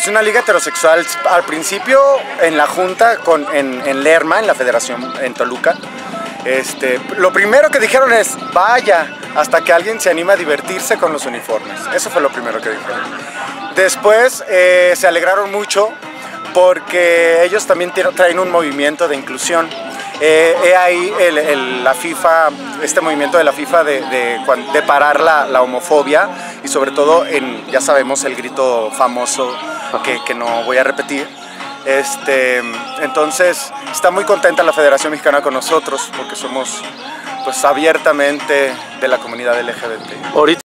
Es una liga heterosexual. Al principio en la junta, en Lerma, en la federación, en Toluca, lo primero que dijeron es, vaya, hasta que alguien se anima a divertirse con los uniformes. Eso fue lo primero que dijeron. Después se alegraron mucho porque ellos también traen un movimiento de inclusión. Ahí la FIFA, este movimiento de la FIFA de parar la homofobia y sobre todo ya sabemos el grito famoso que no voy a repetir. Entonces está muy contenta la Federación Mexicana con nosotros porque somos pues abiertamente de la comunidad LGBT. Ahorita